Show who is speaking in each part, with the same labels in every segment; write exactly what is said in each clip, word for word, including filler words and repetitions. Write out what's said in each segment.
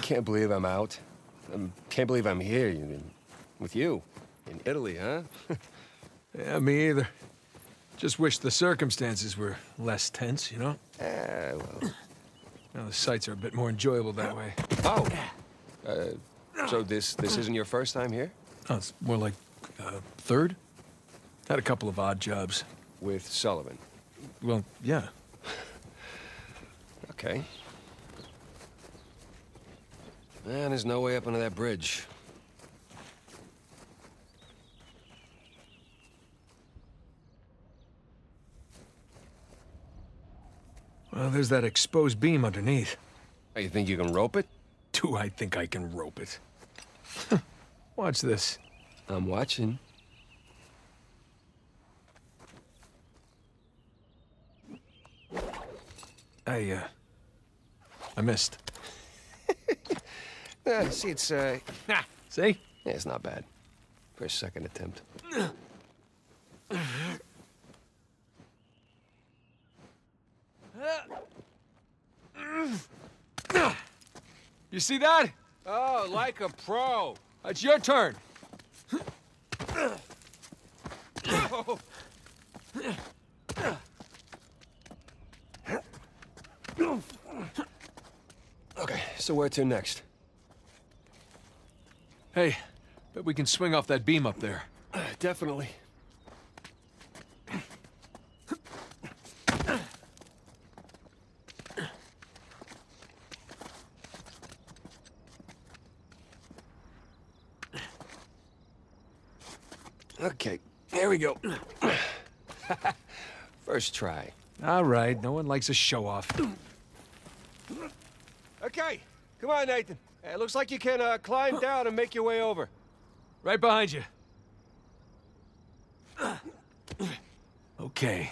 Speaker 1: can't believe I'm out. I can't believe I'm here in, with you. In Italy, huh?
Speaker 2: Yeah, me either. Just wish the circumstances were less tense, you know?
Speaker 1: Eh, well...
Speaker 2: Now, the sights are a bit more enjoyable that way.
Speaker 1: Oh! Uh, so this, this isn't your first time here?
Speaker 2: Oh, it's more like, uh, third? Had a couple of odd jobs.
Speaker 1: With Sullivan?
Speaker 2: Well, yeah.
Speaker 1: Okay. Man, there's no way up under that bridge.
Speaker 2: Well, there's that exposed beam underneath.
Speaker 1: Oh, you think you can rope it?
Speaker 2: Do I think I can rope it? Watch this.
Speaker 1: I'm watching.
Speaker 2: I, uh... I missed.
Speaker 1: uh, see, it's, uh...
Speaker 2: See?
Speaker 1: Yeah, it's not bad. For a second attempt.
Speaker 2: You see that?
Speaker 1: Oh, like a pro.
Speaker 2: It's your turn.
Speaker 1: Okay, so where to next?
Speaker 2: Hey, bet we can swing off that beam up there.
Speaker 1: Uh, definitely. Okay, here we go. First try.
Speaker 2: All right, no one likes a show-off.
Speaker 1: Okay, come on, Nathan. It looks like you can uh, climb down and make your way over.
Speaker 2: Right behind you. Okay.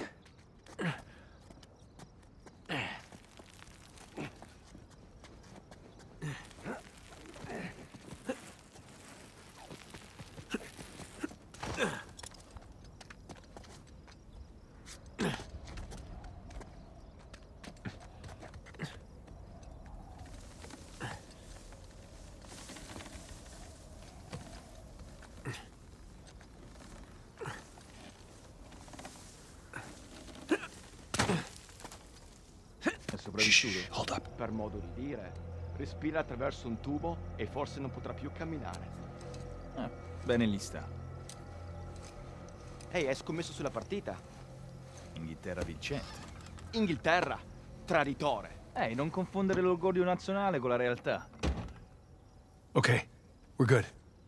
Speaker 3: Shh,
Speaker 1: hold up.
Speaker 3: Per modo di dire, respira attraverso un tubo e forse non potrà più camminare.
Speaker 4: Ah, bene lì sta.
Speaker 3: Ehi, hai scommesso sulla partita?
Speaker 4: Inghilterra vincente.
Speaker 3: Inghilterra, traditore.
Speaker 4: Ehi, non confondere l'orgoglio nazionale con la realtà.
Speaker 2: Okay, we're good.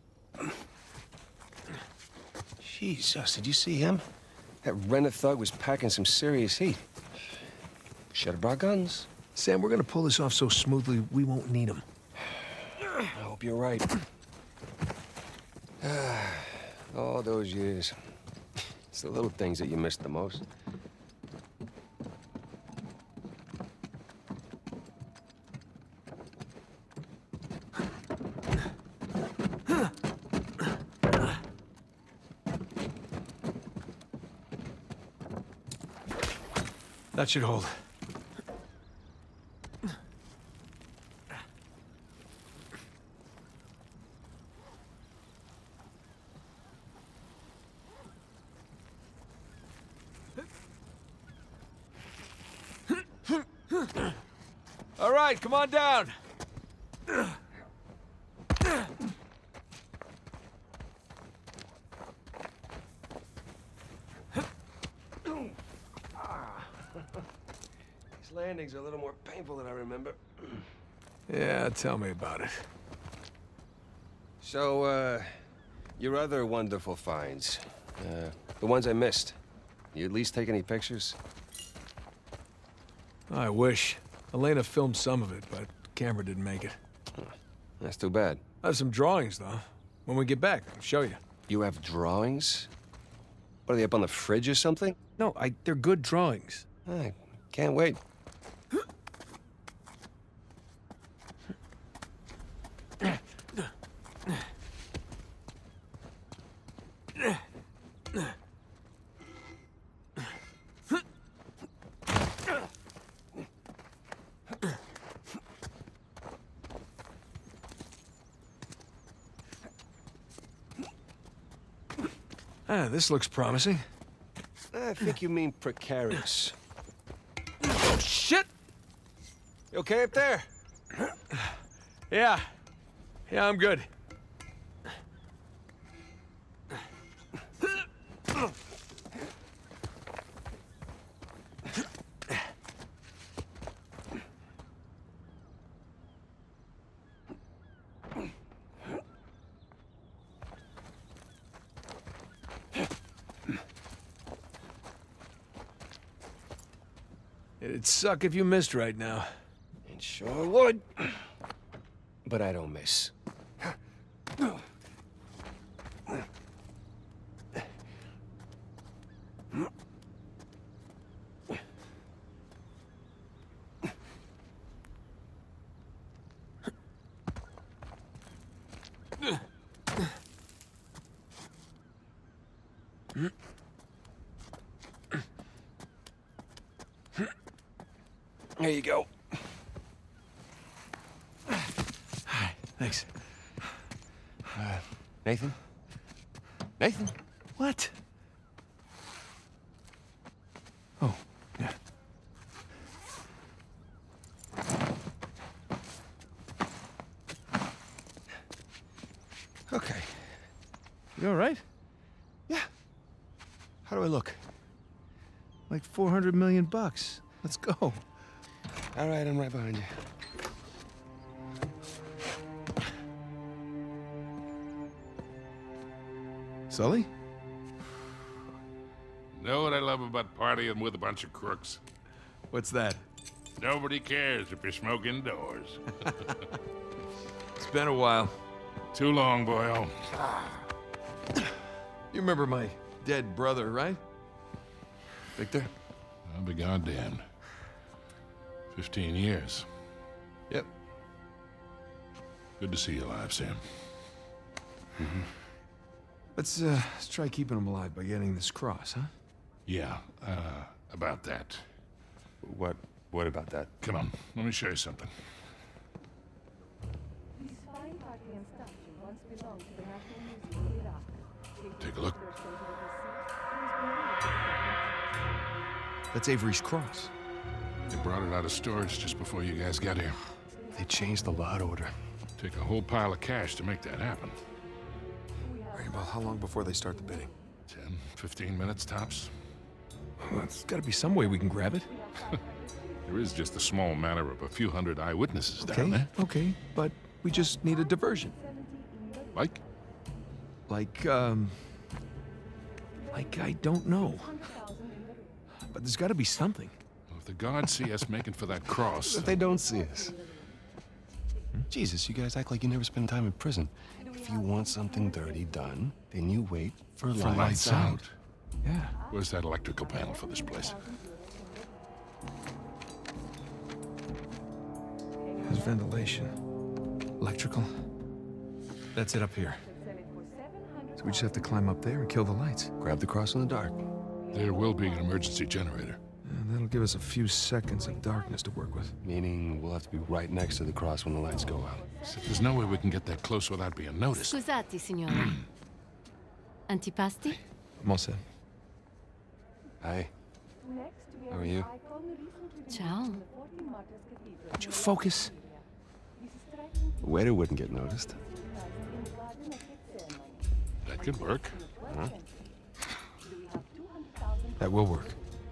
Speaker 1: Jesus, did you see him? That rented thug was packing some serious heat. Should have brought guns.
Speaker 2: Sam, we're gonna pull this off so smoothly, we won't need them.
Speaker 1: I hope you're right. All those years. It's the little things that you miss the most.
Speaker 2: That should hold. All right, come on down.
Speaker 1: These landings are a little more painful than I remember.
Speaker 2: Yeah, tell me about it.
Speaker 1: So, uh, your other wonderful finds, uh, the ones I missed, you at least take any pictures?
Speaker 2: I wish. Elena filmed some of it, but the camera didn't make it.
Speaker 1: Huh. That's too bad.
Speaker 2: I have some drawings, though. When we get back, I'll show you.
Speaker 1: You have drawings? What, are they up on the fridge or something?
Speaker 2: No, I, they're good drawings.
Speaker 1: I can't wait.
Speaker 2: Ah, this looks promising.
Speaker 1: I think you mean precarious.
Speaker 2: Oh, shit!
Speaker 1: You okay up there?
Speaker 2: Yeah. Yeah, I'm good. It'd suck if you missed right now.
Speaker 1: It sure would. But I don't miss. There you go.
Speaker 2: Thanks.
Speaker 1: Uh, Nathan? Nathan?
Speaker 2: What? Oh, yeah.
Speaker 1: Okay.
Speaker 2: You all right?
Speaker 1: Yeah. How do I look?
Speaker 2: Like four hundred million bucks. Let's go.
Speaker 1: All right, I'm right behind you.
Speaker 2: Sully?
Speaker 5: Know what I love about partying with a bunch of crooks?
Speaker 2: What's that?
Speaker 5: Nobody cares if you smoke indoors.
Speaker 2: It's been a while.
Speaker 5: Too long, boyo.
Speaker 2: You remember my dead brother, right?
Speaker 1: Victor?
Speaker 5: I'll be goddamned. Fifteen years.
Speaker 1: Yep.
Speaker 5: Good to see you alive, Sam.
Speaker 2: Mm-hmm. Let's, uh, let's try keeping him alive by getting this cross, huh?
Speaker 5: Yeah, uh, about that.
Speaker 1: What, what about that?
Speaker 5: Come on, let me show you something. Take a look.
Speaker 2: That's Avery's cross.
Speaker 5: They brought it out of storage just before you guys got here.
Speaker 1: They changed the lot order.
Speaker 5: Take a whole pile of cash to make that happen.
Speaker 2: Right, about how long before they start the bidding?
Speaker 5: Ten, fifteen minutes tops.
Speaker 2: Well, there's gotta be some way we can grab it.
Speaker 5: There is just a small matter of a few hundred eyewitnesses down
Speaker 2: Okay,
Speaker 5: there.
Speaker 2: okay, but we just need a diversion.
Speaker 5: Like?
Speaker 2: Like, um... Like, I don't know. But there's gotta be something.
Speaker 5: Well, if the guards see us making for that cross...
Speaker 1: If they don't see us. Jesus, you guys act like you never spend time in prison. If you want something dirty done, then you wait for,
Speaker 5: For
Speaker 1: lights,
Speaker 5: lights
Speaker 1: out.
Speaker 5: out.
Speaker 2: Yeah.
Speaker 5: Where's that electrical panel for this place?
Speaker 2: There's ventilation. Electrical. That's it up here. So we just have to climb up there and kill the lights.
Speaker 1: Grab the cross in the dark.
Speaker 5: There will be an emergency generator.
Speaker 2: And that'll give us a few seconds of darkness to work with.
Speaker 1: Meaning we'll have to be right next to the cross when the lights go out.
Speaker 5: So there's no way we can get that close without being noticed.
Speaker 6: Scusate, signora. Antipasti?
Speaker 2: I'm all set.
Speaker 1: Hi. How are you?
Speaker 6: Ciao.
Speaker 2: Would you focus?
Speaker 1: The waiter wouldn't get noticed.
Speaker 5: That could work.
Speaker 1: Huh?
Speaker 2: That will work.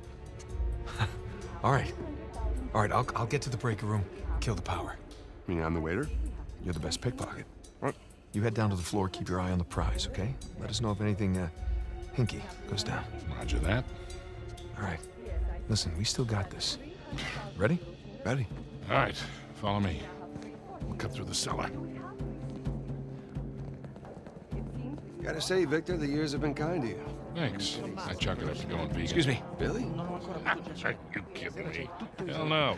Speaker 2: All right. All right, I'll, I'll get to the breaker room, kill the power.
Speaker 1: You mean I'm the waiter? You're the best pickpocket. What?
Speaker 2: You head down to the floor, keep your eye on the prize, okay? Let us know if anything, uh, hinky goes down.
Speaker 5: Roger that.
Speaker 2: All right. Listen, we still got this. Ready?
Speaker 1: Ready.
Speaker 5: All right, follow me. We'll cut through the cellar.
Speaker 1: Gotta say, Victor, the years have been kind to you.
Speaker 5: Thanks. I chuck it up to going vegan.
Speaker 2: Excuse me.
Speaker 1: Billy?
Speaker 5: Are you kidding me? Hell no.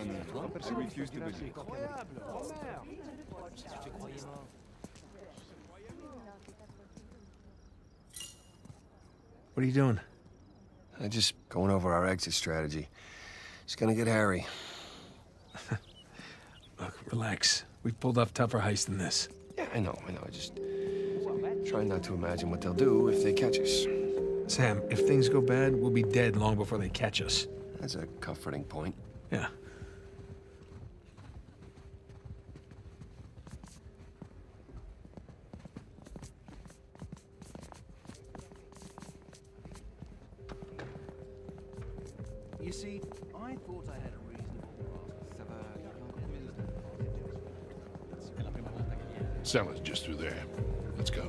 Speaker 2: What are you doing?
Speaker 1: I'm just going over our exit strategy. It's gonna get hairy.
Speaker 2: Look, relax. We've pulled off tougher heists than this.
Speaker 1: Yeah, I know, I know. I just trying not to imagine what they'll do if they catch us.
Speaker 2: Sam, if things go bad, we'll be dead long before they catch us.
Speaker 1: That's a comforting point.
Speaker 2: Yeah.
Speaker 7: You see, I thought I had a reasonable
Speaker 5: Cellar's just through there. Let's go.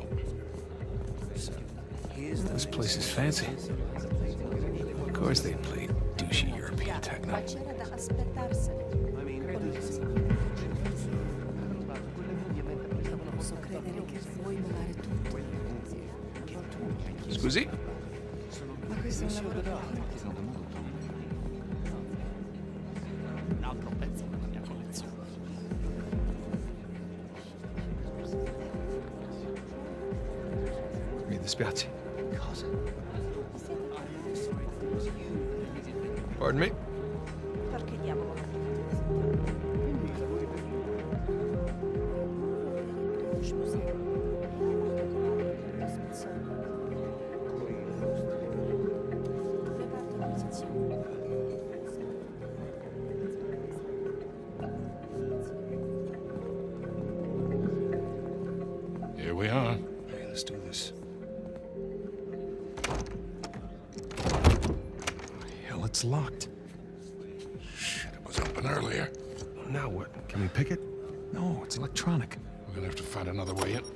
Speaker 2: This place is fancy. Of course they play douchey European techno.
Speaker 8: C'era da aspettarsene. Posso credere che vuoi volare tutto.
Speaker 2: Scusi?
Speaker 8: Ma questo è un lavoro da
Speaker 7: un altro pezzo della mia collezione.
Speaker 2: Mi dispiace.
Speaker 7: Cosa?
Speaker 2: Pardon me?
Speaker 8: Perché diavolo?
Speaker 5: Here we are.
Speaker 1: Hey, let's do this.
Speaker 2: Hell, it's locked.
Speaker 5: Shit, it was open earlier.
Speaker 1: Now what? Can we pick it?
Speaker 2: No, it's electronic.
Speaker 5: We're gonna have to find another way in.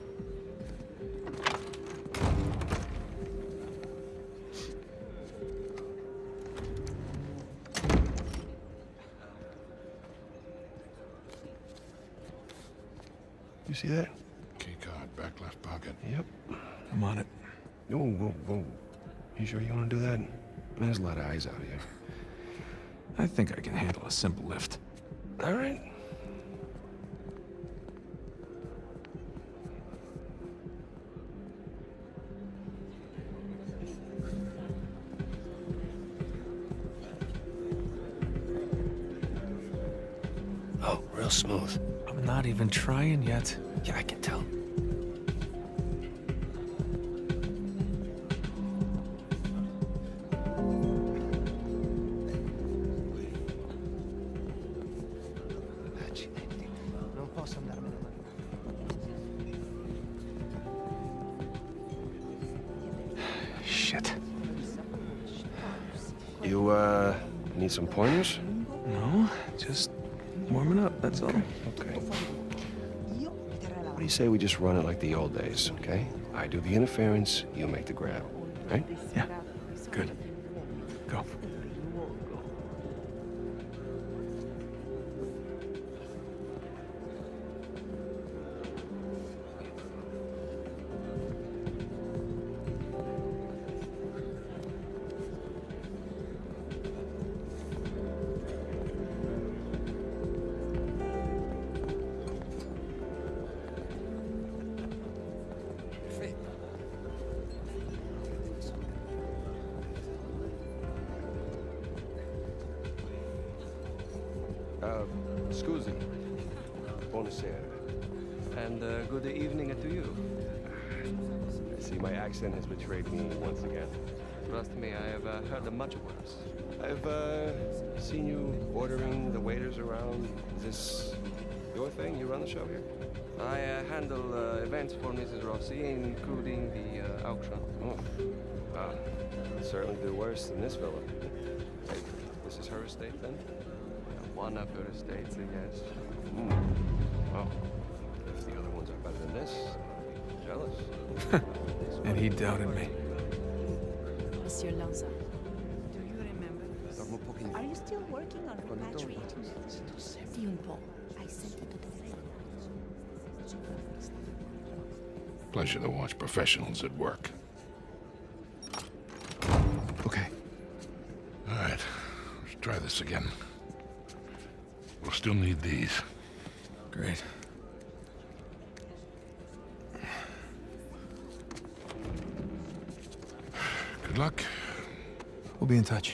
Speaker 1: You see that?
Speaker 5: Key card, back left pocket.
Speaker 1: Yep.
Speaker 2: I'm on it.
Speaker 1: Whoa, whoa, whoa. You sure you want to do that? There's a lot of eyes out here.
Speaker 2: I think I can handle a simple lift.
Speaker 1: All right. Oh, real smooth.
Speaker 2: I'm not even trying yet.
Speaker 1: Yeah, I can tell.
Speaker 7: Non posso andarmene avanti.
Speaker 2: Shit.
Speaker 1: You, uh, need some pointers?
Speaker 2: No, just warming up, that's all.
Speaker 1: Okay. What do you say we just run it like the old days, okay? I do the interference, you make the grab, right?
Speaker 2: Yeah, good. Go.
Speaker 1: Uh, scusi. Buonasera.
Speaker 9: And uh, good evening to you.
Speaker 1: I see my accent has betrayed me once again.
Speaker 9: Trust me, I have uh, heard much worse.
Speaker 1: I've, uh, seen you ordering the waiters around. Is this your thing? You run the show here?
Speaker 9: I uh, handle uh, events for Missus Rossi, including the uh, auction.
Speaker 1: Oh. Wow. Certainly do worse than this fellow. Hey, this is her estate, then?
Speaker 9: One of her estates, yes.
Speaker 1: Mm. Well, if the other ones are better than this, I'm jealous.
Speaker 2: And he doubted me.
Speaker 6: Monsieur Lanza.
Speaker 8: Do you remember? Are you still working on repatriating this? Di un po'. Hai sentito delle
Speaker 5: Pleasure to watch professionals at work.
Speaker 2: Okay.
Speaker 5: All right, let's try this again. We'll still need these.
Speaker 2: Great.
Speaker 5: Good luck.
Speaker 2: We'll be in touch.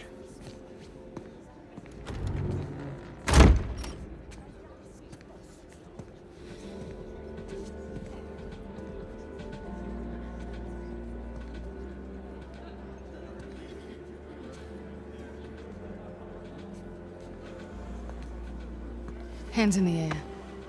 Speaker 10: Hands in the air.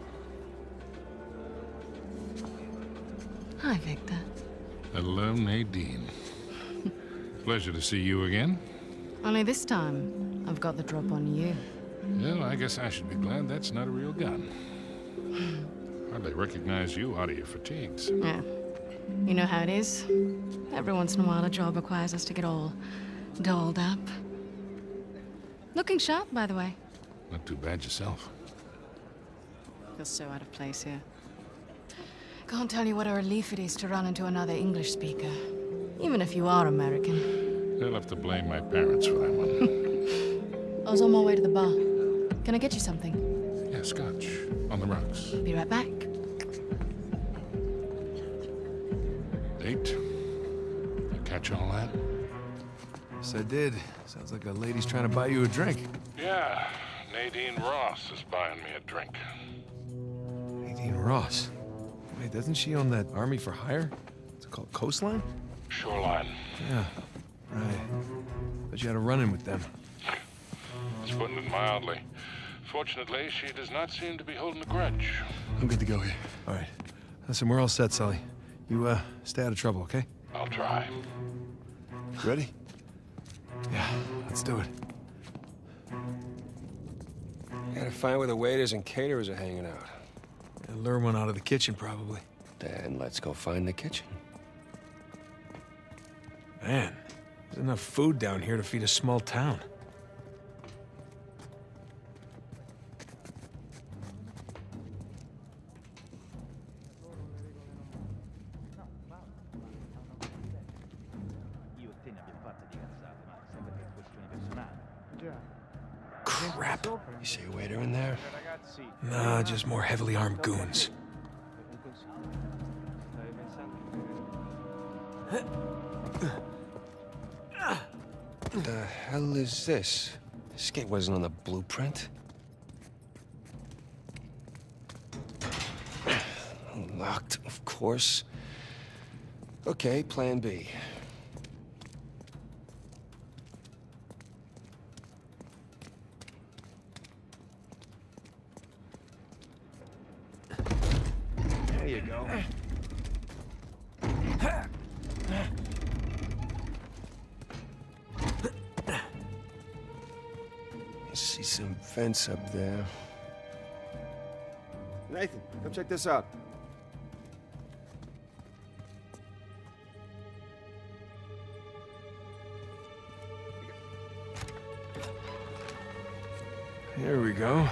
Speaker 10: Hi, Victor.
Speaker 5: Hello, Nadine. Pleasure to see you again.
Speaker 10: Only this time, I've got the drop on you.
Speaker 5: Well, I guess I should be glad that's not a real gun. Hardly recognize you out of your fatigues.
Speaker 10: Yeah. You know how it is. Every once in a while, a job requires us to get all dolled up. Looking sharp, by the way.
Speaker 5: Not too bad yourself.
Speaker 10: Feel so out of place here. Can't tell you what a relief it is to run into another English speaker. Even if you are American.
Speaker 5: They'll have to blame my parents for that one.
Speaker 10: I was on my way to the bar. Can I get you something?
Speaker 5: Yeah, scotch. On the rocks.
Speaker 10: Be right back.
Speaker 5: Date? You catch all that?
Speaker 2: Yes, I did. Sounds like a lady's trying to buy you a drink.
Speaker 5: Yeah. Nadine Ross is buying me a drink.
Speaker 2: Nadine Ross? Wait, doesn't she own that Army for Hire? What's it called, Coastline?
Speaker 5: Shoreline.
Speaker 2: Yeah, right. But you had a run-in with them.
Speaker 5: It's putting it mildly. Fortunately, she does not seem to be holding a grudge.
Speaker 2: I'm good to go here. All right. Listen, we're all set, Sully. You, uh, stay out of trouble, okay?
Speaker 5: I'll try.
Speaker 2: Ready? Yeah, let's do it.
Speaker 1: Gotta find where the waiters and caterers are hanging out.
Speaker 2: Yeah, lure one out of the kitchen, probably.
Speaker 1: Then let's go find the kitchen.
Speaker 2: Man, there's enough food down here to feed a small town. Crap.
Speaker 1: You see a waiter in there?
Speaker 2: Nah, just more heavily armed goons.
Speaker 1: The hell is this? This gate wasn't on the blueprint. Locked, of course. Okay, plan B.
Speaker 2: There you go.
Speaker 1: I see some vents up there.
Speaker 11: Nathan, come check this out.
Speaker 2: Here we go.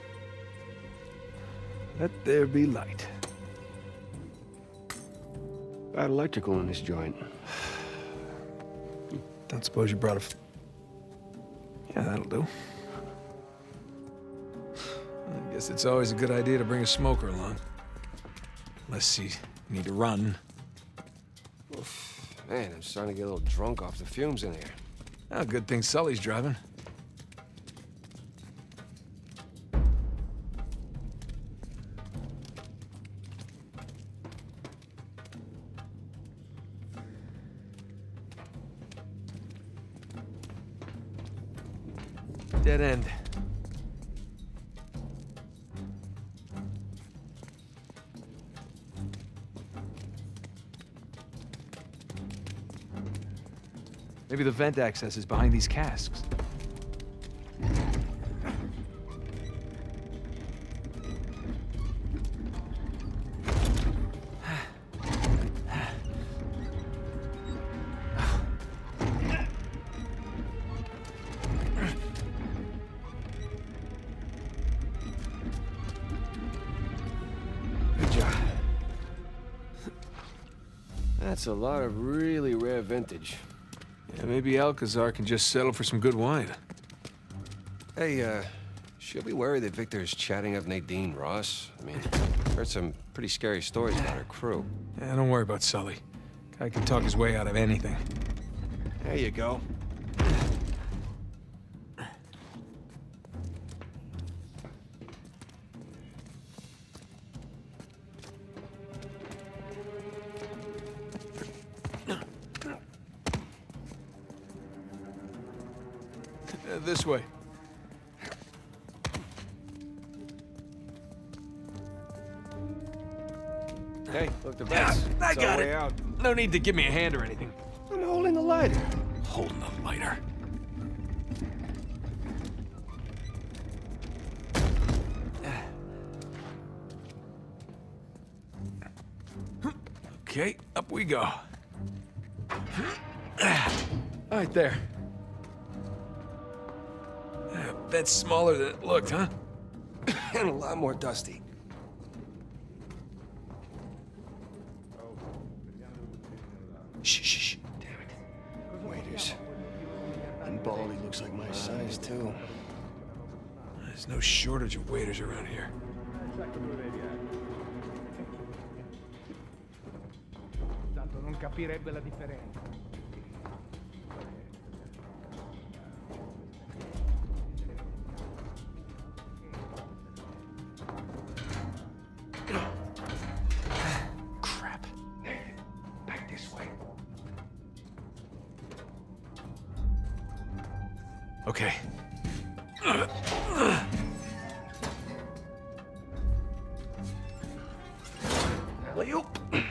Speaker 2: Let there be light.
Speaker 1: Bad electrical in this joint.
Speaker 2: Don't suppose you brought a... F yeah, that'll do. I guess it's always a good idea to bring a smoker along. Unless you need to run.
Speaker 1: Oof. Man, I'm starting to get a little drunk off the fumes in here.
Speaker 2: Oh, good thing Sully's driving. Dead end. Maybe the vent access is behind these casks.
Speaker 1: Good job. That's a lot of really rare vintage.
Speaker 2: Yeah, maybe Alcazar can just settle for some good wine.
Speaker 1: Hey, uh, should we worry that Victor's chatting up Nadine Ross? I mean, heard some pretty scary stories about her crew.
Speaker 2: Yeah, don't worry about Sully. Guy can talk his way out of anything.
Speaker 1: There you go.
Speaker 2: Uh, this way.
Speaker 1: Hey, look, the vents.
Speaker 2: I
Speaker 1: It's our
Speaker 2: got
Speaker 1: way
Speaker 2: it.
Speaker 1: out.
Speaker 2: No need to give me a hand or anything.
Speaker 1: I'm holding the lighter.
Speaker 2: Holding the lighter. Okay, up we go. Right there. Uh, That's smaller than it looked, huh?
Speaker 1: And a lot more dusty. Shh, shh, shh. Damn it. Waiters. And Baldy looks like my size, too.
Speaker 2: There's no shortage of waiters around here.
Speaker 3: Tanto non capirebbe la differenza.
Speaker 1: Crap. Back this way.
Speaker 2: Okay.
Speaker 1: Alley-oop.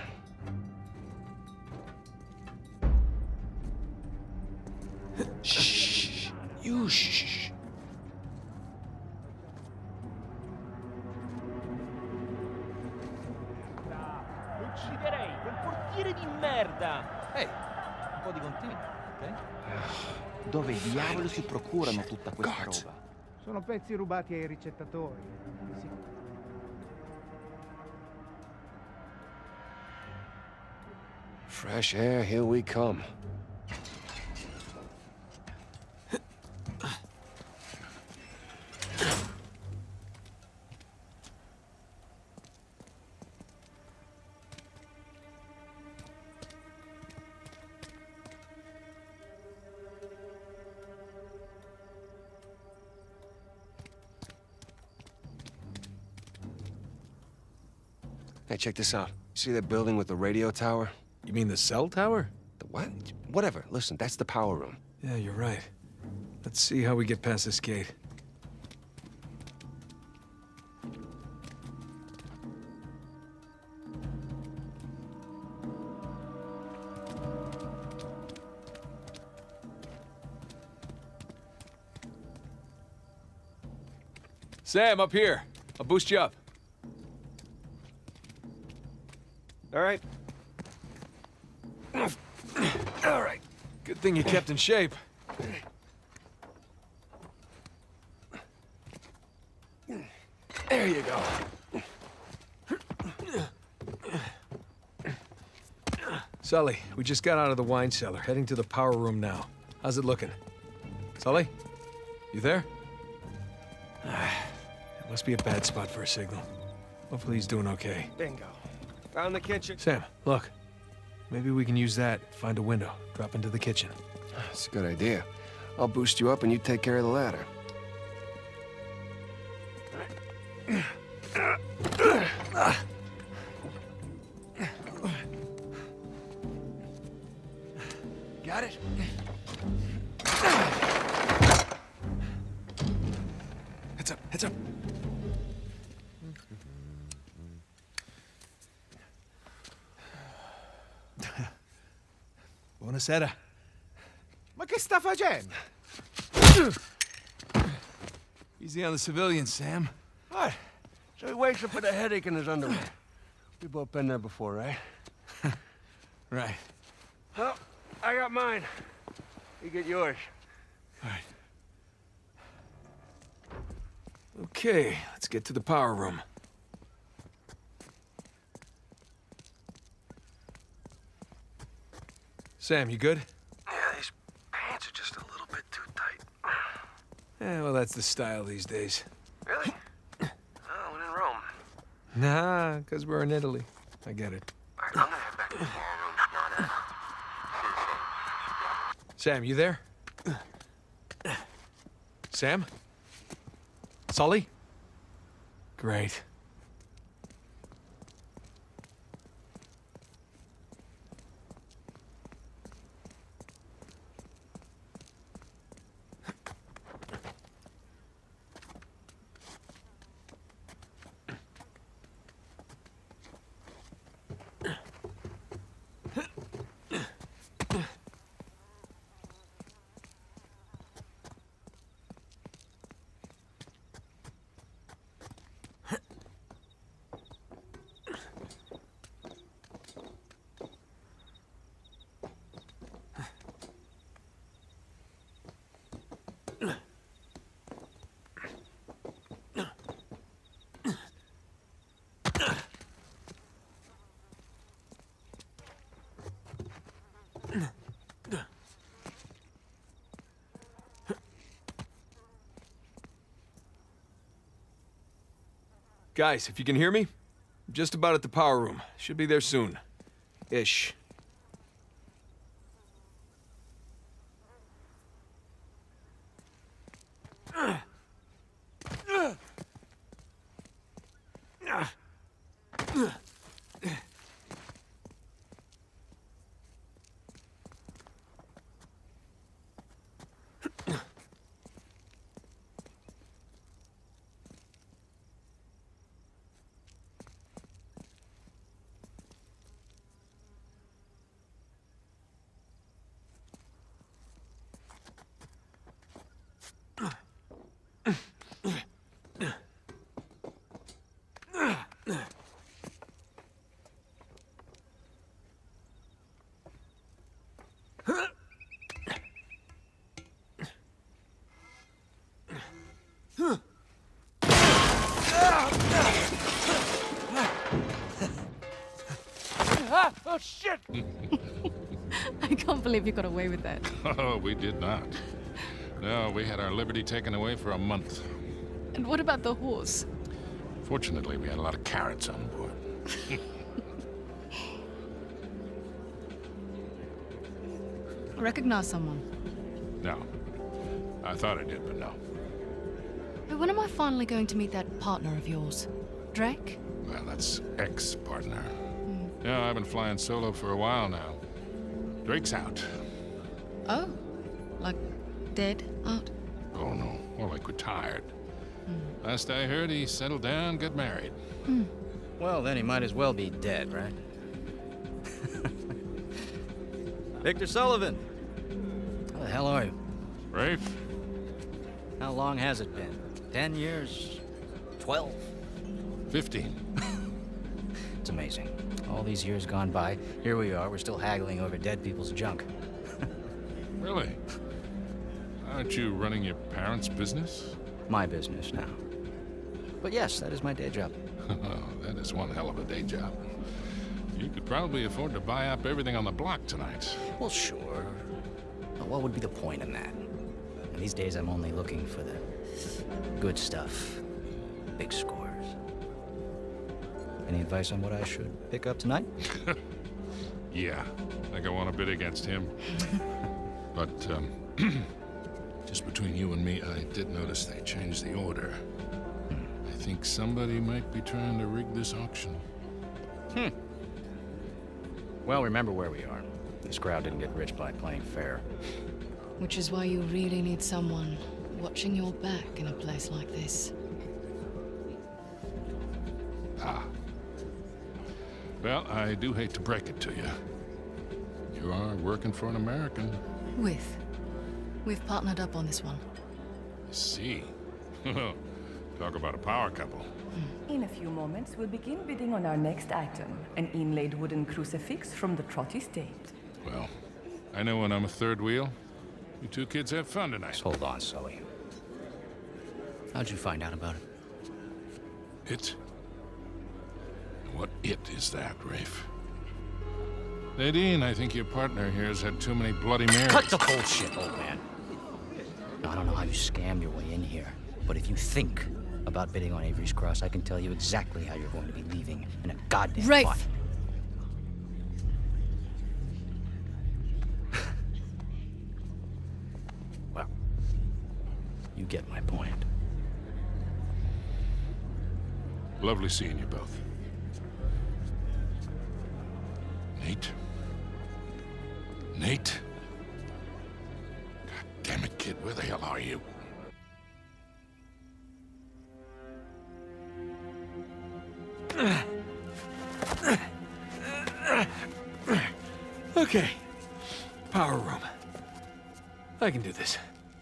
Speaker 1: Shh. You shh.
Speaker 4: Lo ucciderei, quel portiere di merda! Ehi, un po' di contegno, ok?
Speaker 3: Dove diavolo si procurano tutta questa
Speaker 1: God.
Speaker 3: roba?
Speaker 12: Sono pezzi rubati ai ricettatori. Di sicuro.
Speaker 1: Fresh air, here we come. Hey, check this out. See that building with the radio tower?
Speaker 2: You mean the cell tower?
Speaker 1: The what? Whatever. Listen, that's the power room.
Speaker 2: Yeah, you're right. Let's see how we get past this gate. Sam, up here. I'll boost you up.
Speaker 1: All right. All right.
Speaker 2: Good thing you kept in shape.
Speaker 1: There you go.
Speaker 2: Sully, we just got out of the wine cellar, heading to the power room now. How's it looking? Sully? You there? It must be a bad spot for a signal. Hopefully he's doing okay.
Speaker 1: Bingo. Found the kitchen.
Speaker 2: Sam, look. Maybe we can use that, find a window, drop into the kitchen.
Speaker 1: That's a good idea. I'll boost you up and you take care of the ladder. Got it?
Speaker 2: Heads up, heads up. Buonasera.
Speaker 12: Ma che sta facendo?
Speaker 2: Easy on the civilians, Sam.
Speaker 1: What? So he wakes up with a headache in his underwear. We've both been there before, right?
Speaker 2: Right.
Speaker 1: Well, I got mine. You get yours.
Speaker 2: All right. Okay, let's get to the power room. Sam, you good?
Speaker 1: Yeah, these pants are just a little bit too tight.
Speaker 2: Yeah, well, that's the style these days.
Speaker 1: Really? Oh, when in Rome.
Speaker 2: Nah, because we're in Italy. I get it.
Speaker 1: All right, I'm gonna head back to the power room.
Speaker 2: Sam, you there? Sam? Sully? Great. Guys, if you can hear me, I'm just about at the power room. Should be there soon. Ish.
Speaker 4: Ah! Oh, shit!
Speaker 10: I can't believe you got away with that.
Speaker 5: Oh, we did not. No, we had our liberty taken away for a month.
Speaker 10: And what about the horse?
Speaker 5: Fortunately, we had a lot of carrots on board.
Speaker 10: Recognize someone?
Speaker 5: No. I thought I did, but no.
Speaker 10: But when am I finally going to meet that partner of yours? Drake?
Speaker 5: Well, that's ex-partner. Mm. Yeah, I've been flying solo for a while now. Drake's out.
Speaker 10: Oh, like dead out?
Speaker 5: Oh, no. More like retired. Mm. Last I heard, he settled down, got married.
Speaker 13: Mm. Well, then he might as well be dead, right? Victor Sullivan! How the hell are you?
Speaker 5: Rafe?
Speaker 13: How long has it been? Ten years? Twelve?
Speaker 5: Fifteen.
Speaker 13: It's amazing. All these years gone by, here we are, we're still haggling over dead people's junk.
Speaker 5: Really? Aren't you running your parents' business?
Speaker 13: My business now. But yes, that is my day job.
Speaker 5: Oh, that is one hell of a day job. You could probably afford to buy up everything on the block tonight.
Speaker 13: Well, sure. But what would be the point in that? And these days, I'm only looking for the good stuff. Big scores. Any advice on what I should pick up tonight?
Speaker 5: Yeah, I think I want to bid against him. But, um, just between you and me, I did notice they changed the order. Hmm. I think somebody might be trying to rig this auction.
Speaker 13: Hmm. Well, remember where we are. This crowd didn't get rich by playing fair.
Speaker 10: Which is why you really need someone watching your back in a place like this.
Speaker 5: Ah. Well, I do hate to break it to you. You are working for an American.
Speaker 10: With. We've partnered up on this one.
Speaker 5: I see. Talk about a power couple.
Speaker 14: In a few moments, we'll begin bidding on our next item, an inlaid wooden crucifix from the Trott estate.
Speaker 5: Well, I know when I'm a third wheel. You two kids have fun tonight.
Speaker 13: Just hold on, Sully. How'd you find out about it?
Speaker 5: It? What it is that, Rafe? Nadine, I think your partner here has had too many Bloody Marys.
Speaker 13: Cut the bullshit, old man. Now, I don't know how you scam your way in here, but if you think about bidding on Avery's Cross, I can tell you exactly how you're going to be leaving in a goddamn
Speaker 10: Rafe.
Speaker 13: pot. Well, you get my point.
Speaker 5: Lovely seeing you both. Nate? Nate? God damn it, kid, where the hell are you?
Speaker 2: Okay. Power room. I can do this.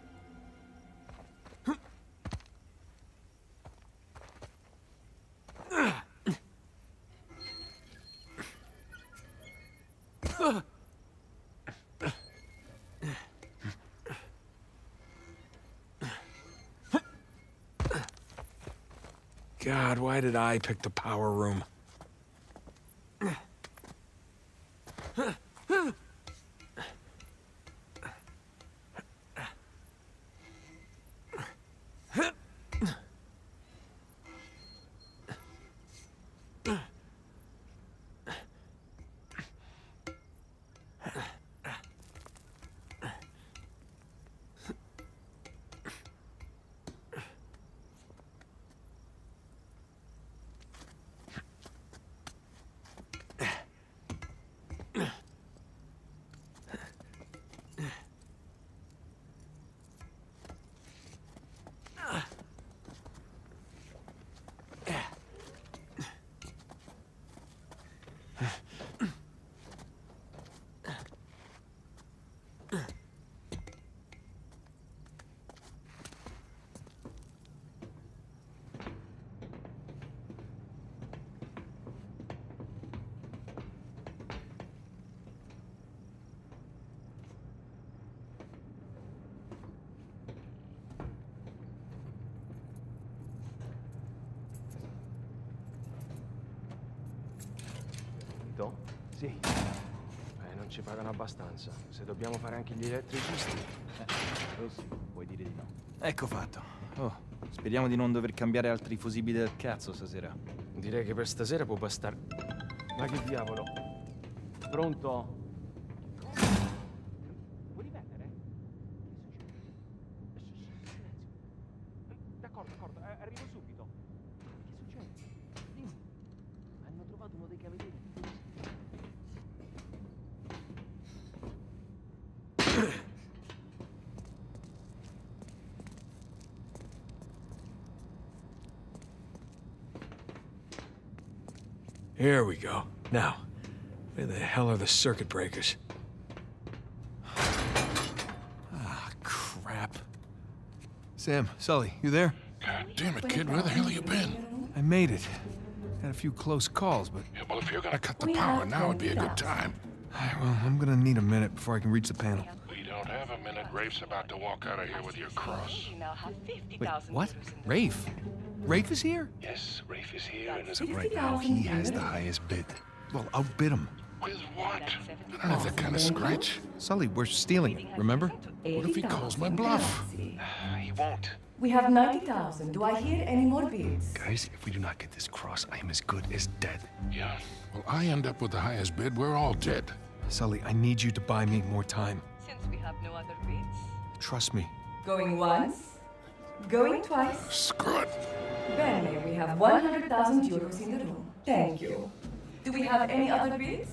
Speaker 2: God, why did I pick the power room?
Speaker 9: Sì. Eh, non ci pagano abbastanza. Se dobbiamo fare anche gli elettricisti...
Speaker 4: Eh, Rossi, puoi dire di no. Ecco fatto. Oh, speriamo di non dover cambiare altri fusibili del cazzo stasera.
Speaker 9: Direi che per stasera può bastare... Ma che diavolo? Pronto? Vuoi ripetere? D'accordo, d'accordo, eh, arrivo subito. Che succede? Dimmi. Hanno trovato uno dei cavalieri.
Speaker 2: Here we go. Now, where the hell are the circuit breakers? Ah, crap. Sam, Sully, you there?
Speaker 5: God damn it, kid, where the hell you been?
Speaker 2: I made it. Had a few close calls, but...
Speaker 5: Yeah, well, if you're gonna cut the power, now would be a good time.
Speaker 2: Alright, well, I'm gonna need a minute before I can reach the panel.
Speaker 5: We don't have a minute. Rafe's about to walk out of here with your cross.
Speaker 2: Wait, what? Rafe? Rafe is here?
Speaker 5: Yes, Rafe is here, and as of right now, he has the highest bid.
Speaker 2: Well, outbid him.
Speaker 5: With what? I don't have that kind of scratch.
Speaker 2: Sully, we're stealing it, remember?
Speaker 5: What if he calls my bluff?
Speaker 1: He won't.
Speaker 14: We have ninety thousand. Do I hear any more bids?
Speaker 1: Guys, if we do not get this cross, I am as good as dead.
Speaker 5: Yeah. Well, I end up with the highest bid, we're all dead.
Speaker 2: Sully, I need you to buy me more time.
Speaker 14: Since we have no other bids.
Speaker 2: Trust me.
Speaker 14: Going once? Going twice?
Speaker 5: Screw it.
Speaker 14: Benny, we have one hundred thousand euros in the room. Thank you. Do we have any other bids?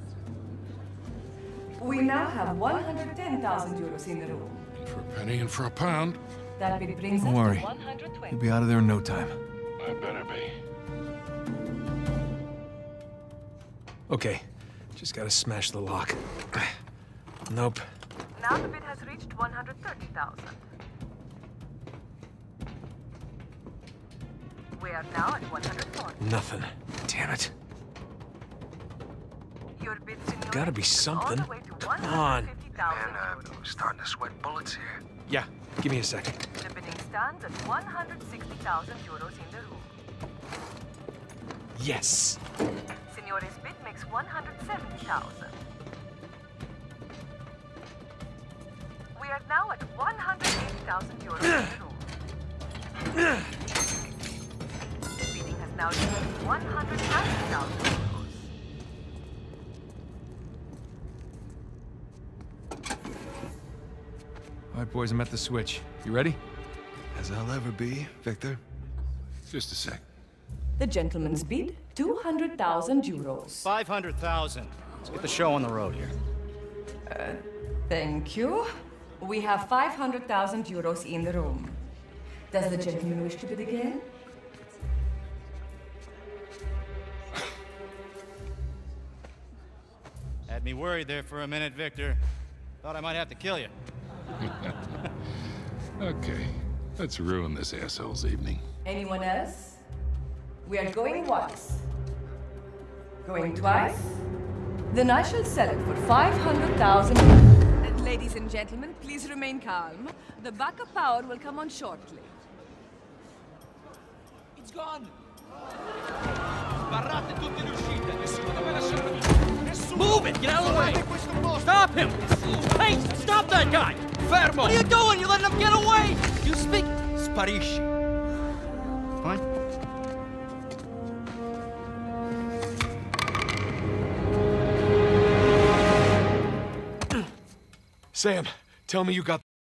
Speaker 14: We now have one hundred ten thousand euros in the room.
Speaker 5: For a penny and for a pound.
Speaker 14: That bid brings
Speaker 2: Don't
Speaker 14: us
Speaker 2: worry.
Speaker 14: to one hundred twenty.
Speaker 2: You'll be out of there in no time.
Speaker 5: I better be.
Speaker 2: Okay. Just gotta smash the lock. Nope.
Speaker 14: Now the bid has reached one hundred thirty thousand. We are now at one hundred forty.
Speaker 2: Nothing. Damn it.
Speaker 14: Your bid, senor,
Speaker 2: Gotta be
Speaker 14: is
Speaker 2: something.
Speaker 14: all the way to
Speaker 2: Come on.
Speaker 14: one hundred fifty thousand
Speaker 1: Man,
Speaker 14: euros.
Speaker 1: uh, starting to sweat bullets here.
Speaker 2: Yeah, give me a second.
Speaker 14: The bidding stands at one hundred sixty thousand euros in the room.
Speaker 2: Yes.
Speaker 14: Signore's bid makes one hundred seventy thousand. We are now at one hundred eighty thousand euros in the room. Bidding has now reached one hundred ninety thousand euros.
Speaker 2: All right, boys, I'm at the switch. You ready?
Speaker 1: As I'll ever be, Victor.
Speaker 5: Just a sec.
Speaker 14: The gentleman's bid, two hundred thousand euros.
Speaker 13: five hundred thousand. Let's get the show on the road here.
Speaker 14: Uh, thank you. We have five hundred thousand euros in the room. Does the gentleman wish to bid again?
Speaker 13: Had me worried there for a minute, Victor. Thought I might have to kill you.
Speaker 5: Okay, let's ruin this asshole's evening.
Speaker 14: Anyone else? We are going once. Going twice? Then I shall sell it for five hundred thousand. And ladies and gentlemen, please remain calm. The backup power will come on shortly.
Speaker 4: It's gone! Sbarrate tutte le uscite, nessuno deve lasciare... Nessuno! Move it! Get out of the way! Stop him! Hey! Stop that guy! Fermo! What are you doing? You're letting him get away! You speak... Sparisci.
Speaker 13: Fine.
Speaker 2: Sam, tell me you got